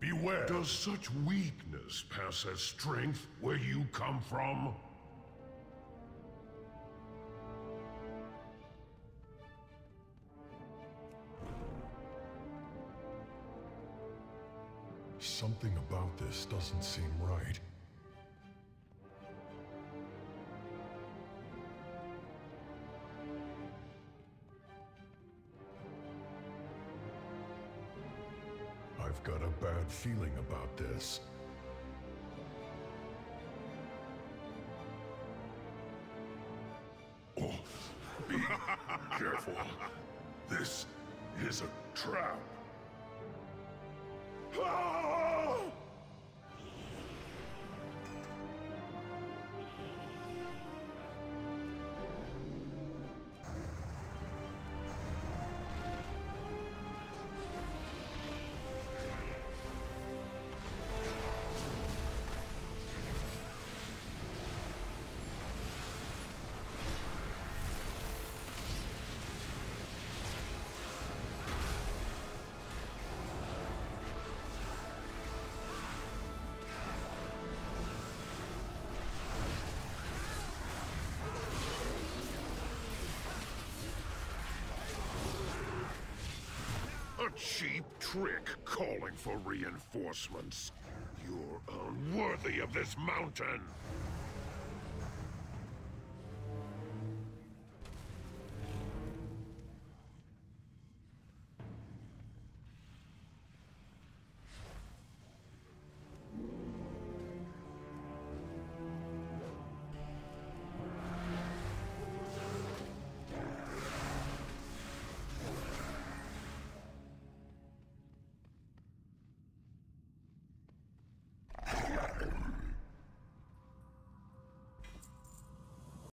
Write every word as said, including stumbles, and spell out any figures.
Beware! Does such weakness pass as strength where you come from? Something about this doesn't seem right. I've got a bad feeling about this. Oh, be careful. This is a trap. Ah! A cheap trick calling for reinforcements. You're unworthy of this mountain.